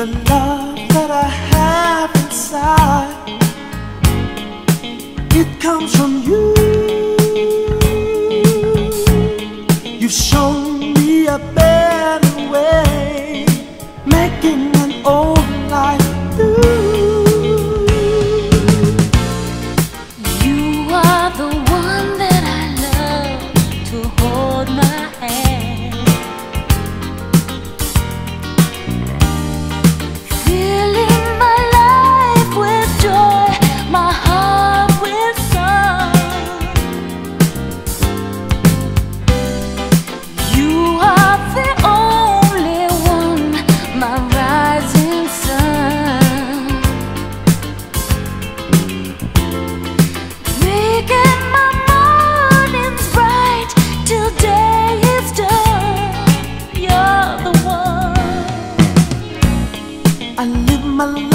the love that I have inside, it comes from you. You've shown me a better way, making an old life new. You are the one that I love to hold my hand, filling my life with joy, my heart with song. You are the only one, my rising sun, making my mornings bright till day is done. You're the one. I live my life